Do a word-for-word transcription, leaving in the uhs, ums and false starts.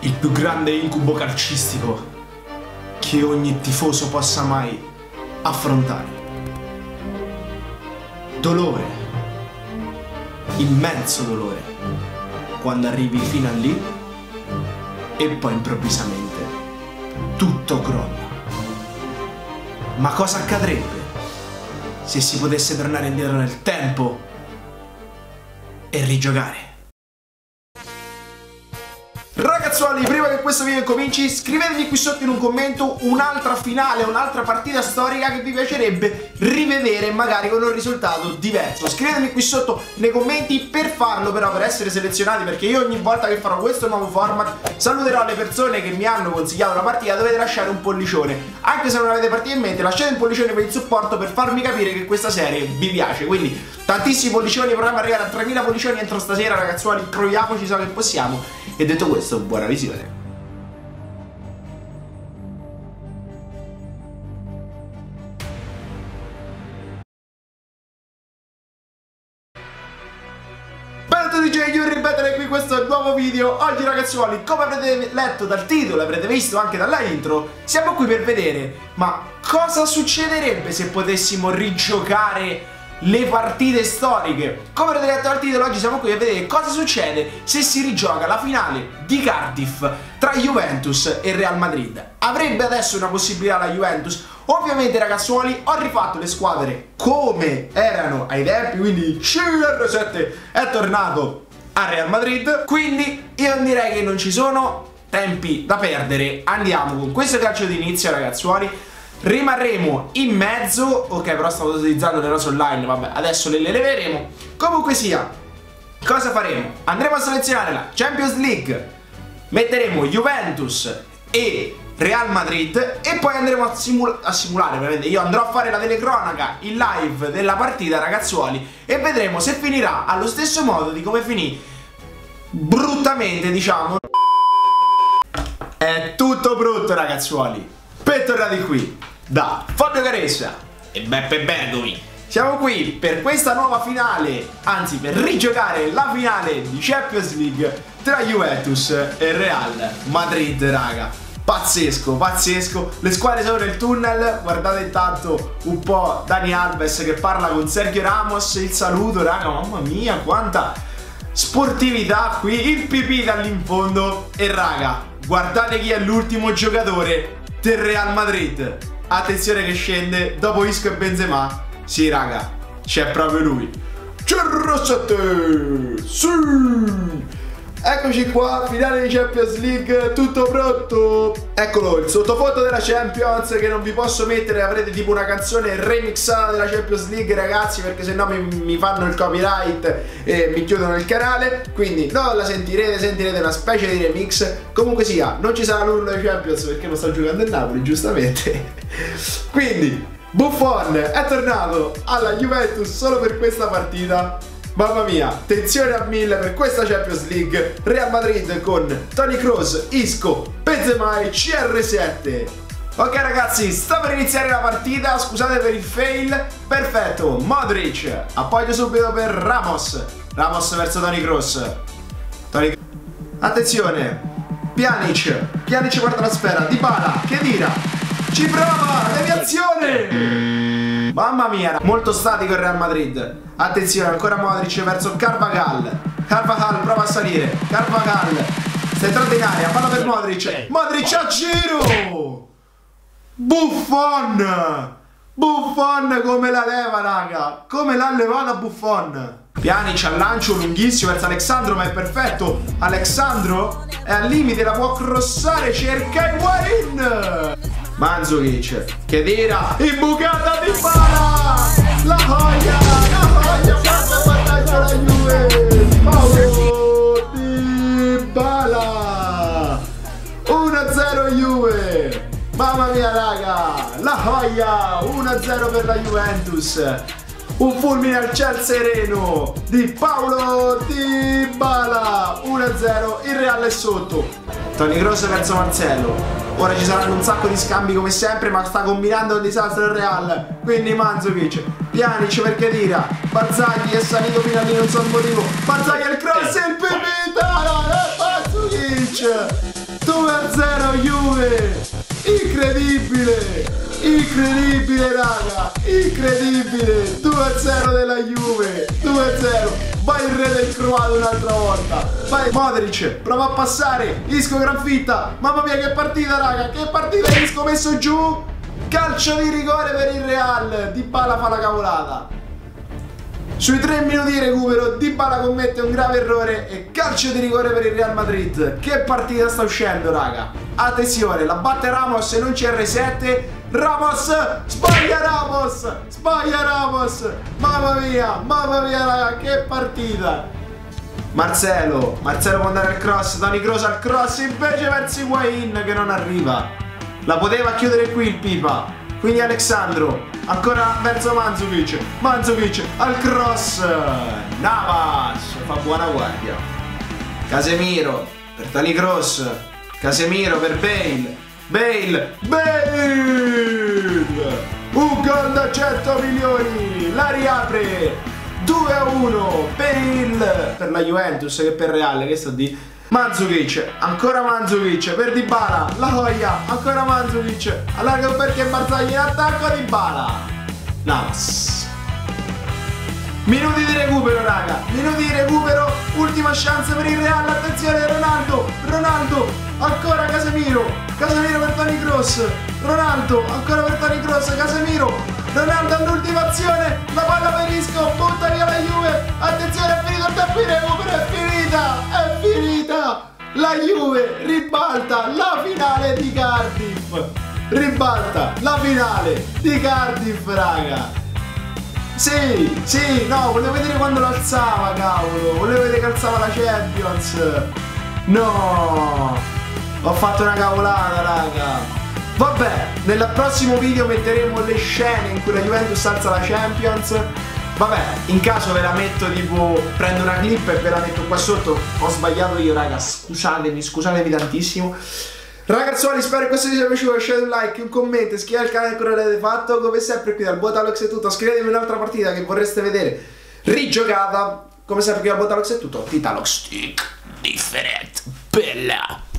il più grande incubo calcistico che ogni tifoso possa mai affrontare. Dolore, immenso dolore, quando arrivi fino a lì e poi improvvisamente tutto crolla. Ma cosa accadrebbe se si potesse tornare indietro nel tempo e rigiocare? Ragazzuoli, prima che questo video cominci, scrivetemi qui sotto in un commento un'altra finale, un'altra partita storica che vi piacerebbe rivedere, magari con un risultato diverso. Scrivetemi qui sotto nei commenti. Per farlo però, per essere selezionati, perché io ogni volta che farò questo nuovo format saluterò le persone che mi hanno consigliato la partita, dovete lasciare un pollicione. Anche se non avete partita in mente, lasciate un pollicione per il supporto, per farmi capire che questa serie vi piace. Quindi tantissimi pollicioni, proviamo ad arrivare a tremila pollicioni entro stasera, ragazzuoli, proviamoci, so che possiamo. E detto questo, buona visione. Bene a tutti, io ripetere qui questo nuovo video. Oggi, ragazzuoli, come avrete letto dal titolo, avrete visto anche dalla intro, siamo qui per vedere ma cosa succederebbe se potessimo rigiocare le partite storiche. Come avrete letto dal titolo, oggi siamo qui a vedere cosa succede se si rigioca la finale di Cardiff tra Juventus e Real Madrid. Avrebbe adesso una possibilità la Juventus. Ovviamente, ragazzuoli, ho rifatto le squadre come erano ai tempi, quindi C R sette è tornato a Real Madrid. Quindi io direi che non ci sono tempi da perdere. Andiamo con questo calcio di inizio, ragazzuoli. Rimarremo in mezzo. Ok, però stavo utilizzando le rose online. Vabbè, adesso le leveremo. Comunque sia, cosa faremo? Andremo a selezionare la Champions League, metteremo Juventus e Real Madrid e poi andremo a, simula a simulare, ovviamente. Io andrò a fare la telecronaca in live della partita, ragazzuoli, e vedremo se finirà allo stesso modo di come finì bruttamente, diciamo. È tutto brutto, ragazzuoli. Bentornati qui da Fabio Caressa e Beppe Bergomi. Siamo qui per questa nuova finale, anzi per rigiocare la finale di Champions League tra Juventus e Real Madrid, raga. Pazzesco, pazzesco. Le squadre sono nel tunnel. Guardate intanto un po' Dani Alves che parla con Sergio Ramos. Il saluto, raga, mamma mia, quanta sportività qui. Il pipì dall'infondo. E raga, guardate chi è l'ultimo giocatore del Real Madrid. Attenzione che scende dopo Isco e Benzema. Sì, raga, c'è proprio lui, C R sette. Sì. Eccoci qua, finale di Champions League, tutto pronto. Eccolo, il sottofondo della Champions che non vi posso mettere. Avrete tipo una canzone remixata della Champions League, ragazzi, perché sennò mi, mi fanno il copyright e mi chiudono il canale. Quindi non la sentirete, sentirete una specie di remix. Comunque sia, non ci sarà l'urlo di Champions perché non sta giocando il Napoli, giustamente. Quindi Buffon è tornato alla Juventus solo per questa partita. Mamma mia, tensione a mille per questa Champions League. Real Madrid con Toni Kroos, Isco, Benzema e C R sette. Ok, ragazzi, sta per iniziare la partita. Scusate per il fail. Perfetto, Modric, appoggio subito per Ramos. Ramos verso Toni Kroos. Toni... Attenzione, Pjanic. Pjanic guarda la sfera. Dybala, che tira, ci prova, deviazione. Mamma mia, molto statico il Real Madrid. Attenzione, ancora Modric verso Carvajal. Carvajal prova a salire. Carvajal sta entrando in aria, palla per Modric. Modric a giro. Buffon. Buffon come la leva, raga. Come l'ha levata Buffon. Pjanic al lancio lunghissimo verso Alexandro, ma è perfetto. Alexandro è al limite, la può crossare, cerca Higuain. Mandzukic che tira, imbucata di Dybala. La joia, la joia, quanto vantaggio la Juve. Paulo Dybala. uno a zero Juve. Mamma mia, raga, la joia. uno a zero per la Juventus. Un fulmine al ciel sereno di Paulo Dybala. uno a zero, il Real è sotto. Toni Kroos verso Marcelo. Ora ci saranno un sacco di scambi come sempre, ma sta combinando un disastro il Real. Quindi Mandzukic, Pjanic perché tira, Barzagli è salito fino a lì, non so il motivo. Barzagli il cross e il pipita. Mandzukic Incredibile raga, incredibile. Due a zero della Juve, due a zero. Vai il re del croato un'altra volta. Vai Modric, prova a passare. Isco granfitta. Mamma mia che partita raga, che partita. Isco messo giù. Calcio di rigore per il Real. Dybala fa la cavolata. Sui tre minuti di recupero Dybala commette un grave errore e calcio di rigore per il Real Madrid. Che partita sta uscendo raga. Attenzione, la batte Ramos e non c'è R sette. Ramos, sbaglia Ramos, sbaglia Ramos. Mamma mia, mamma mia raga, che partita. Marcelo, Marcelo può andare al cross, Toni Kroos al cross, invece verso Higuain che non arriva. La poteva chiudere qui il Pipa. Quindi Alexandro, ancora verso Mandzukic, Mandzukic al cross, Navas fa buona guardia. Casemiro per Toni Kroos, Casemiro per Bale, Bale, Bale, un gol da cento milioni, la riapre, due a uno per il, per la Juventus che per Real, che sto di... Mandzukic, ancora Mandzukic per Dybala, la Hoia, ancora Mandzukic, allarga perché Barzagli in attacco, Dybala, Navas. Minuti di recupero raga, minuti di recupero, ultima chance per il Real, attenzione Ronaldo, Ronaldo, ancora Casemiro, Casemiro per Toni Kroos, Ronaldo, ancora per Toni Kroos, Casemiro, Ronaldo all'ultima azione, la palla per Isco, butta via la Juve, attenzione è finito il tempo di recupero, è finita, è finita, la Juve ribalta la finale di Cardiff, ribalta la finale di Cardiff raga. Sì, sì, no, volevo vedere quando lo alzava, cavolo. Volevo vedere che alzava la Champions. No, ho fatto una cavolata, raga. Vabbè, nel prossimo video metteremo le scene in cui la Juventus alza la Champions. Vabbè, in caso ve la metto tipo, prendo una clip e ve la metto qua sotto. Ho sbagliato io, raga, scusatemi, scusatemi tantissimo. Ragazzuoli, spero che questo video vi sia piaciuto, lasciate un like, un commento, iscrivetevi al canale se ancora l'avete fatto. Come sempre qui dal Botalox è tutto, scrivetemi un'altra partita che vorreste vedere rigiocata. Come sempre qui dal Botalox è tutto, Titalox Stick different, bella.